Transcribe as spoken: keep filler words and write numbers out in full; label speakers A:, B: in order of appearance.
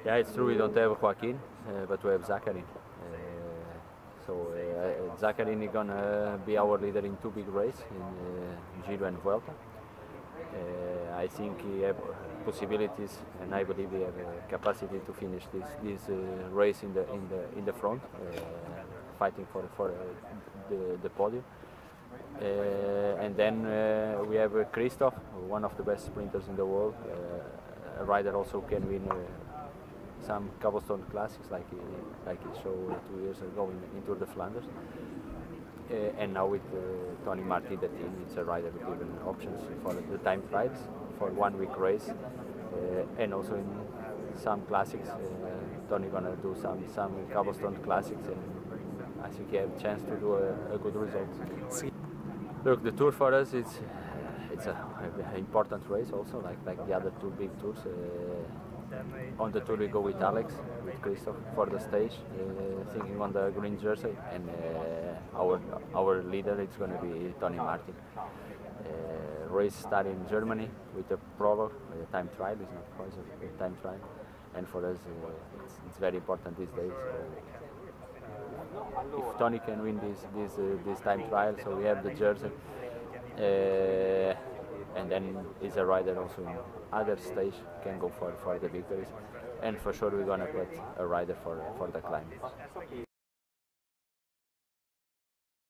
A: Yeah, it's true we don't have Joaquin, uh, but we have Zakharin. Uh, so uh, Zakharin is gonna be our leader in two big races, in uh, Giro and Vuelta. Uh, I think he have possibilities, and I believe he have a capacity to finish this this uh, race in the in the in the front, uh, fighting for for uh, the the podium. Uh, and then uh, we have uh, Christoph, one of the best sprinters in the world, uh, a rider also can win uh, some cobblestone classics like he, like he showed two years ago in, in Tour de Flanders. Uh, and now with uh, Tony Martin, the team, it's a rider given options for the time trials, for one week race, uh, and also in some classics. Uh, Tony gonna do some some cobblestone classics, and I think he have a chance to do a, a good result. Look, the tour for us it's it's a, a important race also, like like the other two big tours. Uh, on the tour we go with Alex, with Christoph for the stage, uh, thinking on the green jersey, and uh, our our leader it's going to be Tony Martin. Uh, race start in Germany with a prologue, a time trial. It's not quite a time trial, and for us uh, it's, it's very important these days. Uh, if Tony can win this this uh, this time trial, so we have the jersey, uh, and then he's a rider also in other stage can go for for the victories, and for sure we're gonna put a rider for for the climbers.